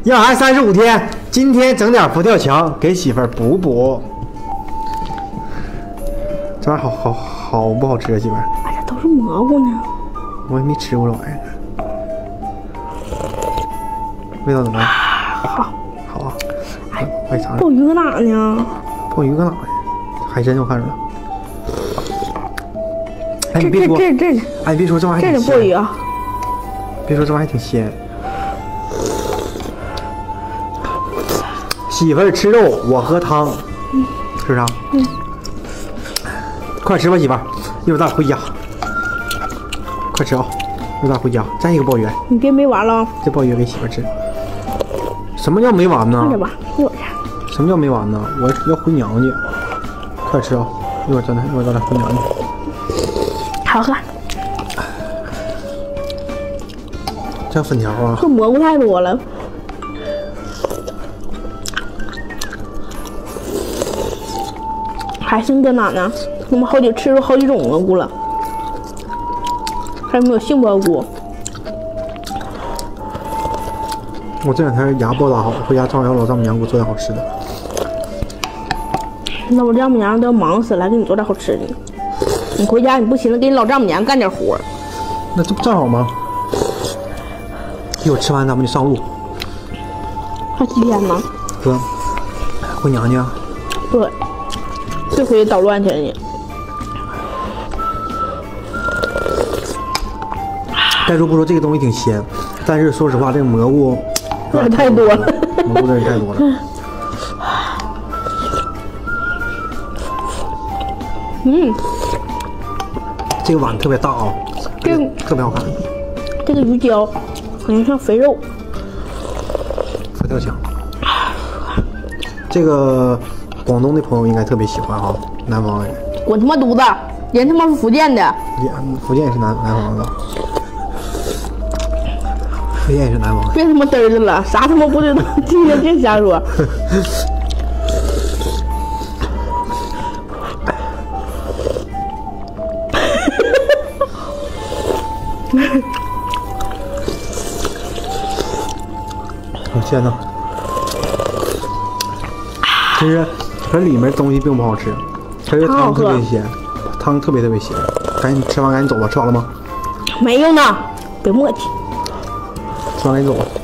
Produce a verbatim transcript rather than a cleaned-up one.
要孩三十五天，今天整点佛跳墙给媳妇儿补补。这玩意儿好好好不好吃啊，媳妇儿？ 哎，这都是蘑菇呢。 我也没吃过这玩意儿，味道怎么样？ 好， 好啊。哎，我也尝尝。 鲍鱼搁哪呢？ 鲍鱼搁哪呢？海参我看着了。哎， 这你别说， 这这这， 哎，你别说这玩意儿这挺鲜。 是鲍鱼啊。 别说这玩意儿挺鲜。媳妇儿吃肉，我喝汤， 嗯、 是不是啊？嗯。快吃吧，媳妇儿，一会儿咱俩回家。快吃啊！一会儿咱俩回家。再一个鲍鱼。 你别没完了。 这鲍鱼给媳妇儿吃。什么叫没完呢？ 快点吧，一会儿吃。 什么叫没完呢？我要回娘家。快吃啊！一会儿咱俩一会儿咱俩回娘家。 好喝。 这粉条啊！ 这蘑菇太多了。海参搁哪呢？我们好几吃了好几种蘑菇了。还有没有杏鲍菇？ 我这两天牙包打好，回家正好让老丈母娘给我做点好吃的。 那我丈母娘都要忙死了，给你做点好吃的。你回家你不寻思给你老丈母娘干点活？ 那这不正好吗？一会儿吃完咱们就上路。 还几天呢？ 哥，回娘家。 对，这回捣乱去了你。 该说不说，这个东西挺鲜，但是说实话，这个蘑菇有点太多了， 蘑菇有点太多了。 嗯， 这个碗特别大啊， 这个特别好看。 这个鱼胶好像像肥肉。 佛跳墙，这个广东的朋友应该特别喜欢哈，南方人。 滚他妈犊子！人他妈是福建的。 也福建也是南南方的。福建也是南方。 别他妈嘚儿了，啥他妈不知道，今天别瞎说。 好鲜呐！其实它里面东西并不好吃，它这汤特别鲜，汤特别特别鲜。赶紧吃完赶紧走吧，吃完了吗？ 没有呢，别磨叽。 吃完赶紧走吧。